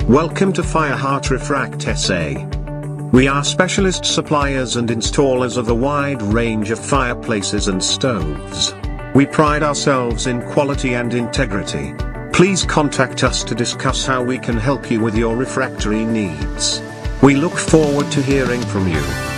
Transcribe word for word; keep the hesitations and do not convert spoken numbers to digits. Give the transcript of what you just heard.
Welcome to Fireheart Refract S A. We are specialist suppliers and installers of a wide range of fireplaces and stoves. We pride ourselves in quality and integrity. Please contact us to discuss how we can help you with your refractory needs. We look forward to hearing from you.